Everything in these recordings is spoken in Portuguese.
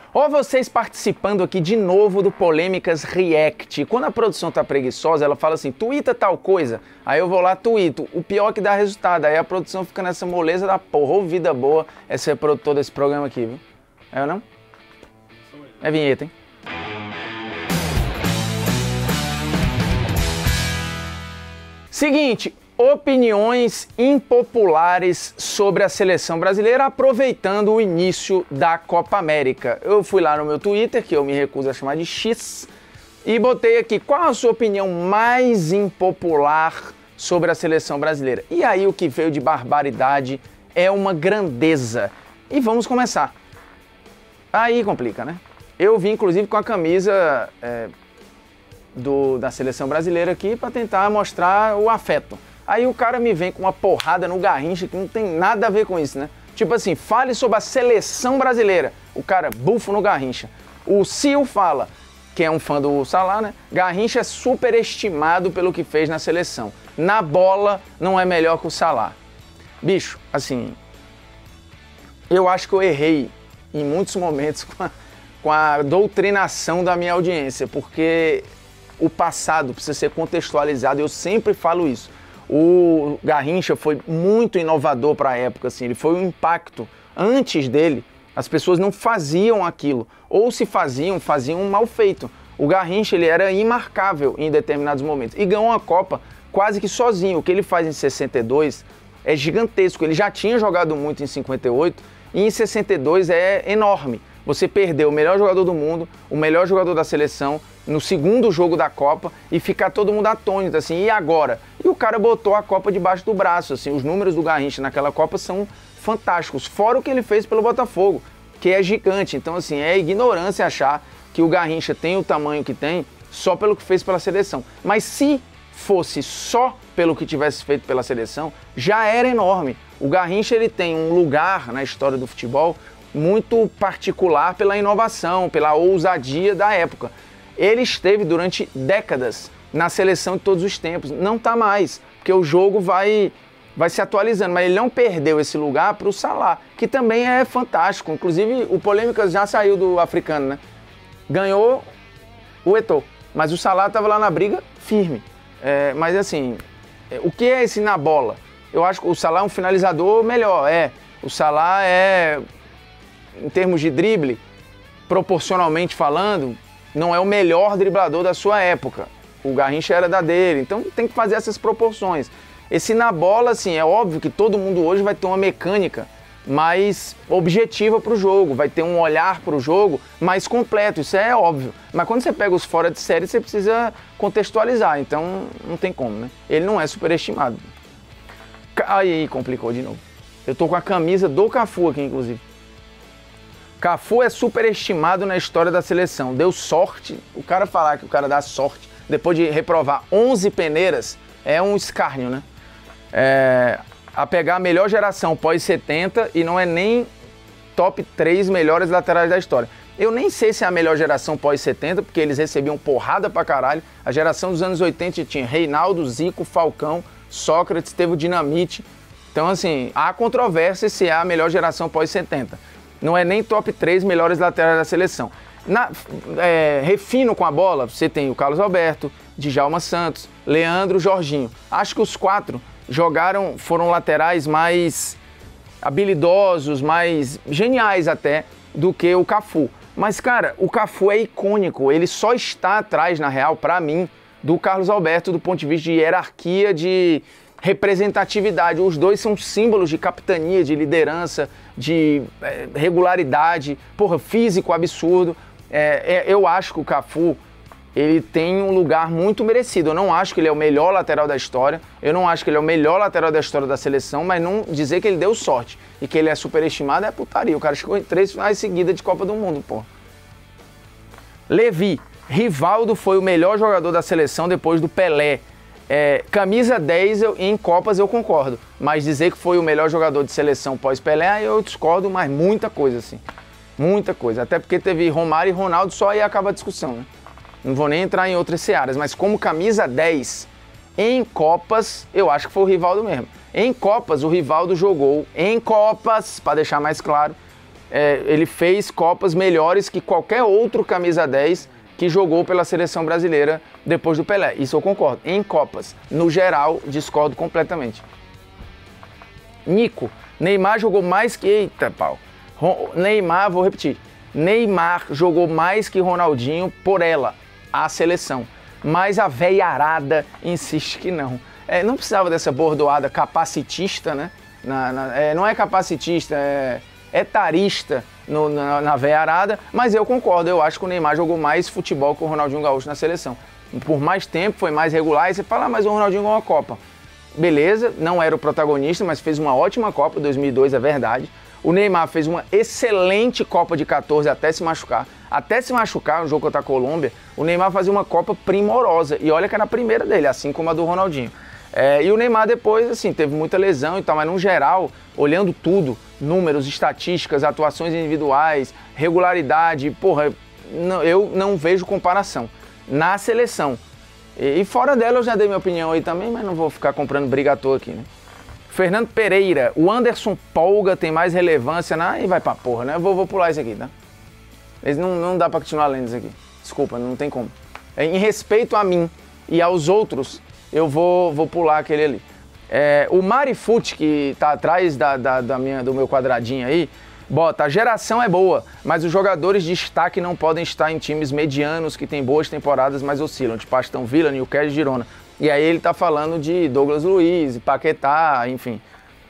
Ó, vocês participando aqui de novo do Polêmicas React. Quando a produção tá preguiçosa, ela fala assim, tuita tal coisa. Aí eu vou lá, tuito. O pior é que dá resultado. Aí a produção fica nessa moleza da porra. Ô, vida boa é ser produtor desse programa aqui, viu? É ou não? É vinheta, hein? Seguinte, opiniões impopulares sobre a seleção brasileira aproveitando o início da Copa América. Eu fui lá no meu Twitter, que eu me recuso a chamar de X, e botei aqui qual a sua opinião mais impopular sobre a seleção brasileira. E aí o que veio de barbaridade é uma grandeza. E vamos começar. Aí complica, né? Eu vim inclusive com a camisa da seleção brasileira aqui para tentar mostrar o afeto. Aí o cara me vem com uma porrada no Garrincha que não tem nada a ver com isso, né? Tipo assim, fale sobre a seleção brasileira. O cara bufo no Garrincha. O Sil fala, que é um fã do Salah, né? Garrincha é superestimado pelo que fez na seleção. Na bola não é melhor que o Salah. Bicho, assim, eu acho que eu errei em muitos momentos com a doutrinação da minha audiência, porque o passado precisa ser contextualizado, eu sempre falo isso. O Garrincha foi muito inovador para a época, assim, ele foi um impacto. Antes dele, as pessoas não faziam aquilo, ou se faziam mal feito. O Garrincha, ele era imarcável em determinados momentos e ganhou uma Copa quase que sozinho. O que ele faz em 62 é gigantesco, ele já tinha jogado muito em 58 e em 62 é enorme. Você perdeu o melhor jogador do mundo, o melhor jogador da seleção, no segundo jogo da Copa e ficar todo mundo atônito, assim, e agora? E o cara botou a Copa debaixo do braço, assim, os números do Garrincha naquela Copa são fantásticos, fora o que ele fez pelo Botafogo, que é gigante. Então, assim, é ignorância achar que o Garrincha tem o tamanho que tem só pelo que fez pela seleção. Mas se fosse só pelo que tivesse feito pela seleção, já era enorme. O Garrincha, ele tem um lugar na história do futebol muito particular pela inovação, pela ousadia da época. Ele esteve durante décadas na seleção de todos os tempos. Não está mais, porque o jogo vai se atualizando, mas ele não perdeu esse lugar para o Salah, que também é fantástico. Inclusive, o Polêmicas já saiu do africano, né? Ganhou o Eto'o, mas o Salah estava lá na briga firme. Mas assim, o que é esse na bola? Eu acho que o Salah é um finalizador melhor, O Salah em termos de drible, proporcionalmente falando, não é o melhor driblador da sua época. O Garrincha era da dele, então tem que fazer essas proporções. Esse na bola, assim, é óbvio que todo mundo hoje vai ter uma mecânica mais objetiva para o jogo, vai ter um olhar para o jogo mais completo, isso é óbvio. Mas quando você pega os fora de série, você precisa contextualizar, então não tem como, né? Ele não é superestimado. Aí complicou de novo. Eu tô com a camisa do Cafu aqui, inclusive. Cafu é superestimado na história da seleção. Deu sorte. O cara falar que o cara dá sorte depois de reprovar 11 peneiras é um escárnio, né? A pegar a melhor geração pós-70 e não é nem top 3 melhores laterais da história. Eu nem sei se é a melhor geração pós-70, porque eles recebiam porrada pra caralho. A geração dos anos 80 tinha Reinaldo, Zico, Falcão, Sócrates, teve o Dinamite. Então, assim, há controvérsia se é a melhor geração pós-70. Não é nem top 3 melhores laterais da seleção. Refino com a bola, você tem o Carlos Alberto, Djalma Santos, Leandro, Jorginho. Acho que os 4 foram laterais mais habilidosos, mais geniais até, do que o Cafu. Mas, cara, o Cafu é icônico, ele só está atrás, na real, pra mim, do Carlos Alberto, do ponto de vista de hierarquia, de representatividade. Os dois são símbolos de capitania, de liderança, de regularidade, físico absurdo. Eu acho que o Cafu, ele tem um lugar muito merecido. Eu não acho que ele é o melhor lateral da história, eu não acho que ele é o melhor lateral da história da seleção, mas não dizer que ele deu sorte e que ele é superestimado é putaria. O cara chegou em 3 finais seguidas de Copa do Mundo, pô. Levi, Rivaldo foi o melhor jogador da seleção depois do Pelé. Camisa 10 em Copas eu concordo, mas dizer que foi o melhor jogador de seleção pós-Pelé, aí eu discordo, mas muita coisa, assim. Muita coisa. Até porque teve Romário e Ronaldo, só aí acaba a discussão, né? Não vou nem entrar em outras searas, mas como camisa 10 em Copas, eu acho que foi o Rivaldo mesmo. Em Copas, o Rivaldo jogou, em Copas, para deixar mais claro, ele fez Copas melhores que qualquer outro camisa 10 que jogou pela seleção brasileira depois do Pelé. Isso eu concordo. Em Copas, no geral, discordo completamente. Nico, Neymar jogou mais que... Eita, pau. Neymar, vou repetir. Neymar jogou mais que Ronaldinho por ela, a seleção. Mas a veiarada insiste que não. Não precisava dessa bordoada capacitista, né? Não é capacitista, é etarista na veiarada, mas eu concordo, eu acho que o Neymar jogou mais futebol que o Ronaldinho Gaúcho na seleção. Por mais tempo, foi mais regular, e você fala, mas o Ronaldinho ganhou uma Copa. Beleza, não era o protagonista, mas fez uma ótima Copa, 2002, é verdade. O Neymar fez uma excelente Copa de 14 até se machucar. Até se machucar no jogo contra a Colômbia, o Neymar fazia uma Copa primorosa. E olha que era a primeira dele, assim como a do Ronaldinho. E o Neymar depois, assim, teve muita lesão e tal, mas no geral, olhando tudo, números, estatísticas, atuações individuais, regularidade, porra, eu não vejo comparação na seleção. E fora dela eu já dei minha opinião aí também, mas não vou ficar comprando briga à toa aqui, né? Fernando Pereira, o Anderson Polga tem mais relevância e vai pra porra, né? Eu vou pular isso aqui, tá? Não dá pra continuar lendo isso aqui. Desculpa, não tem como. Em respeito a mim e aos outros, eu vou pular aquele ali. O Marifute, que tá atrás do meu quadradinho aí, bota, a geração é boa, mas os jogadores de destaque não podem estar em times medianos que têm boas temporadas, mas oscilam, tipo Aston Villa, Newcastle e Girona. E aí ele tá falando de Douglas Luiz, Paquetá, enfim.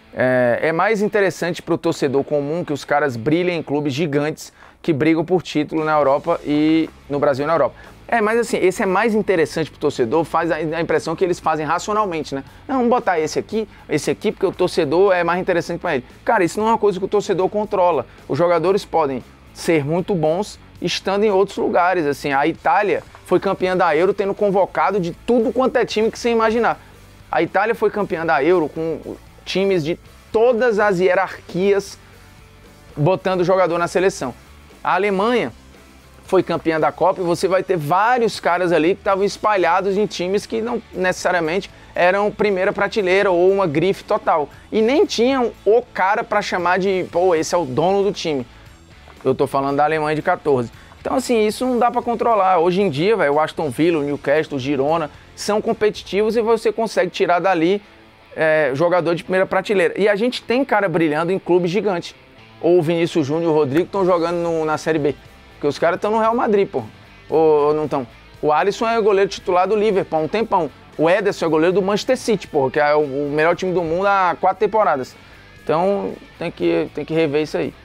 É mais interessante pro torcedor comum que os caras brilhem em clubes gigantes que brigam por título na Europa e no Brasil e na Europa. Mas assim, esse é mais interessante pro torcedor, faz a impressão que eles fazem racionalmente, né? Não, vamos botar esse aqui, porque o torcedor é mais interessante para ele. Cara, isso não é uma coisa que o torcedor controla. Os jogadores podem ser muito bons estando em outros lugares, assim. A Itália foi campeã da Euro tendo convocado de tudo quanto é time que você imaginar. A Itália foi campeã da Euro com times de todas as hierarquias botando o jogador na seleção. A Alemanha foi campeã da Copa e você vai ter vários caras ali que estavam espalhados em times que não necessariamente eram primeira prateleira ou uma grife total. E nem tinham o cara para chamar de, pô, esse é o dono do time. Eu tô falando da Alemanha de 14. Então, assim, isso não dá para controlar. Hoje em dia, véio, o Aston Villa, o Newcastle, o Girona são competitivos e você consegue tirar dali jogador de primeira prateleira. E a gente tem cara brilhando em clubes gigantes. Ou o Vinícius Júnior e o Rodrigo estão jogando na Série B. Porque os caras estão no Real Madrid, pô. Ou não estão? O Alisson é goleiro titular do Liverpool há um tempão. O Ederson é goleiro do Manchester City, pô, que é o melhor time do mundo há 4 temporadas. Então, tem que rever isso aí.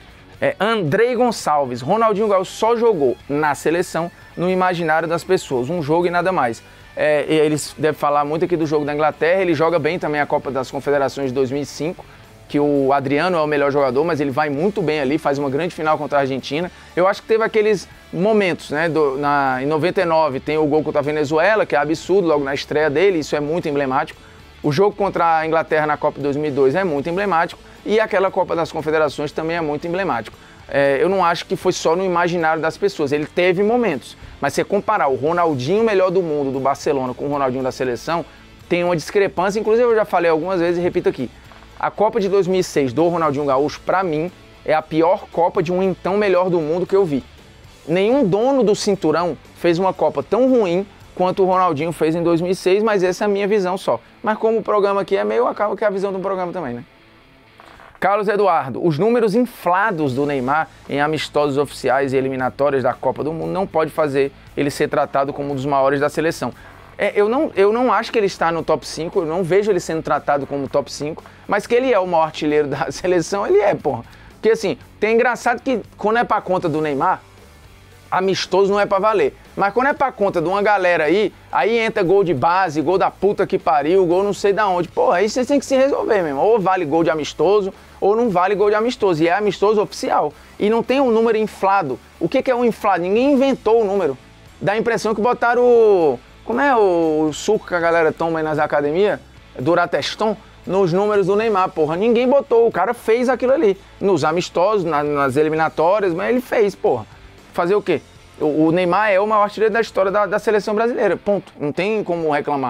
Andrei Gonçalves. Ronaldinho Gaúcho só jogou na seleção, no imaginário das pessoas. Um jogo e nada mais. Eles devem falar muito aqui do jogo da Inglaterra. Ele joga bem também a Copa das Confederações de 2005. Que o Adriano é o melhor jogador, mas ele vai muito bem ali, faz uma grande final contra a Argentina. Eu acho que teve aqueles momentos, né? Em 99 tem o gol contra a Venezuela, que é absurdo, logo na estreia dele, isso é muito emblemático. O jogo contra a Inglaterra na Copa de 2002 é muito emblemático e aquela Copa das Confederações também é muito emblemático. Eu não acho que foi só no imaginário das pessoas, ele teve momentos, mas se comparar o Ronaldinho melhor do mundo do Barcelona com o Ronaldinho da seleção, tem uma discrepância, inclusive eu já falei algumas vezes e repito aqui. A Copa de 2006 do Ronaldinho Gaúcho, pra mim, é a pior Copa de um então melhor do mundo que eu vi. Nenhum dono do cinturão fez uma Copa tão ruim quanto o Ronaldinho fez em 2006, mas essa é a minha visão só. Mas como o programa aqui é meio, acaba que é a visão do programa também, né? Carlos Eduardo, os números inflados do Neymar em amistosos oficiais e eliminatórias da Copa do Mundo não pode fazer ele ser tratado como um dos maiores da seleção. Eu não acho que ele está no top 5, eu não vejo ele sendo tratado como top 5, mas que ele é o maior artilheiro da seleção, ele é, porra. Porque assim, tem engraçado que quando é pra conta do Neymar, amistoso não é pra valer. Mas quando é pra conta de uma galera aí entra gol de base, gol da puta que pariu, gol não sei da onde. Porra, aí você tem que se resolver mesmo. Ou vale gol de amistoso, ou não vale gol de amistoso. E é amistoso oficial. E não tem um número inflado. O que é um inflado? Ninguém inventou o número. Dá a impressão que botaram o... Como é o suco que a galera toma aí nas academias? Durateston? Nos números do Neymar, porra. Ninguém botou, o cara fez aquilo ali. Nos amistosos, nas eliminatórias, mas ele fez, porra. Fazer o quê? O Neymar é o maior artilheiro da história da seleção brasileira, ponto. Não tem como reclamar.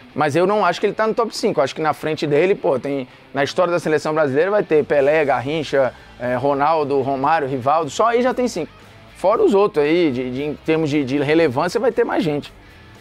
Mas eu não acho que ele tá no top 5. Eu acho que na frente dele, pô, tem... Na história da seleção brasileira vai ter Pelé, Garrincha, Ronaldo, Romário, Rivaldo. Só aí já tem 5. Fora os outros aí, em termos de relevância, vai ter mais gente.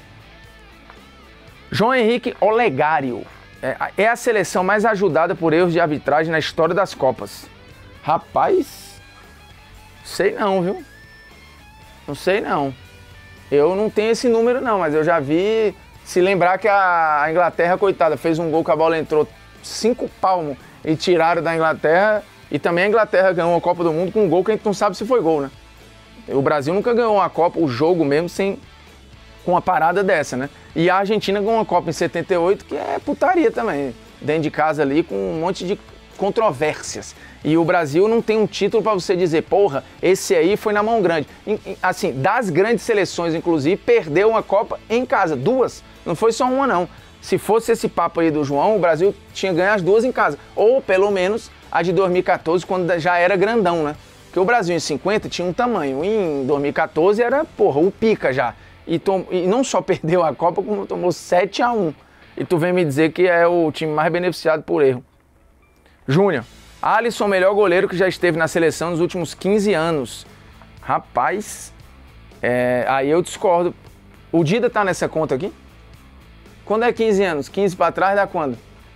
João Henrique Olegário. É a seleção mais ajudada por erros de arbitragem na história das Copas. Rapaz, sei não, viu? Não sei não. Eu não tenho esse número não, mas eu já vi... Se lembrar que a Inglaterra, coitada, fez um gol que a bola entrou 5 palmos e tiraram da Inglaterra. E também a Inglaterra ganhou a Copa do Mundo com um gol que a gente não sabe se foi gol, né? O Brasil nunca ganhou uma Copa, o jogo mesmo, com uma parada dessa, né? E a Argentina ganhou uma Copa em 78, que é putaria também. Dentro de casa ali, com um monte de controvérsias. E o Brasil não tem um título para você dizer, porra, esse aí foi na mão grande. Assim, das grandes seleções, inclusive, perdeu uma Copa em casa, 2. Não foi só uma, não. Se fosse esse papo aí do João, o Brasil tinha ganho as 2 em casa. Ou, pelo menos, a de 2014, quando já era grandão, né? Porque o Brasil em 50 tinha um tamanho. Em 2014 era, porra, o pica já. E não só perdeu a Copa, como tomou 7-1. E tu vem me dizer que é o time mais beneficiado por erro. Júnior. Alisson, melhor goleiro que já esteve na seleção nos últimos 15 anos. Rapaz, aí eu discordo. O Dida tá nessa conta aqui? Quando é 15 anos? 15 pra trás dá quando?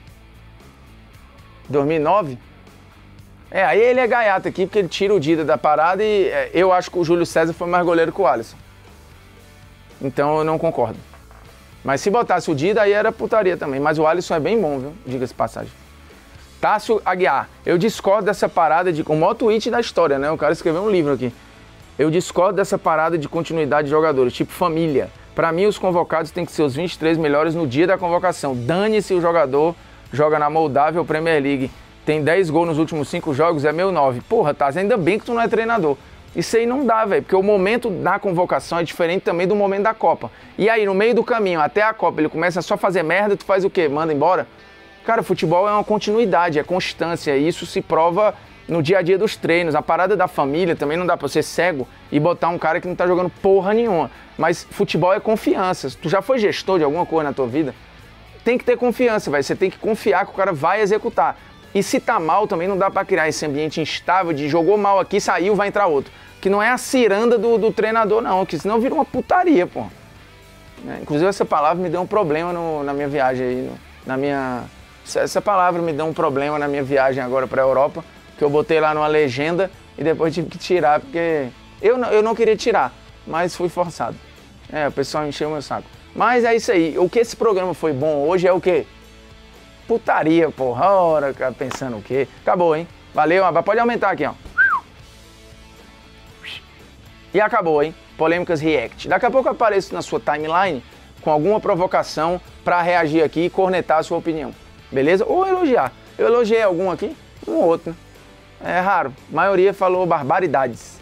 2009? Aí ele é gaiato aqui, porque ele tira o Dida da parada e eu acho que o Júlio César foi mais goleiro que o Alisson. Então eu não concordo. Mas se botasse o Dida, aí era putaria também. Mas o Alisson é bem bom, viu? Diga-se passagem. Tássio Aguiar. Eu discordo dessa parada de... O maior tweet da história, né? O cara escreveu um livro aqui. Eu discordo dessa parada de continuidade de jogadores, tipo família. Pra mim, os convocados têm que ser os 23 melhores no dia da convocação. Dane-se o jogador, joga na Moldávia ou Premier League. Tem 10 gols nos últimos 5 jogos, é meu 9. Porra, Tássio, ainda bem que tu não é treinador. Isso aí não dá, velho, porque o momento da convocação é diferente também do momento da Copa. E aí, no meio do caminho, até a Copa, ele começa só a fazer merda, tu faz o quê? Manda embora? Cara, futebol é uma continuidade, é constância, e isso se prova no dia a dia dos treinos. A parada da família também não dá pra ser cego e botar um cara que não tá jogando porra nenhuma. Mas futebol é confiança. Tu já foi gestor de alguma coisa na tua vida? Tem que ter confiança, velho. Você tem que confiar que o cara vai executar. E se tá mal, também não dá pra criar esse ambiente instável de jogou mal aqui, saiu, vai entrar outro. Que não é a ciranda do treinador, não, que senão vira uma putaria, pô. Inclusive essa palavra me deu um problema na minha viagem aí, Essa palavra me deu um problema na minha viagem agora pra Europa, que eu botei lá numa legenda e depois tive que tirar, porque eu não queria tirar, mas fui forçado. O pessoal encheu o meu saco. Mas é isso aí, o que esse programa foi bom hoje é o quê? Putaria, porra, ora, cara, pensando o quê? Acabou, hein? Valeu, pode aumentar aqui, ó. E acabou, hein? Polêmicas React. Daqui a pouco eu apareço na sua timeline com alguma provocação pra reagir aqui e cornetar a sua opinião. Beleza? Ou elogiar. Eu elogiei algum aqui, um ou outro, né? É raro. A maioria falou barbaridades.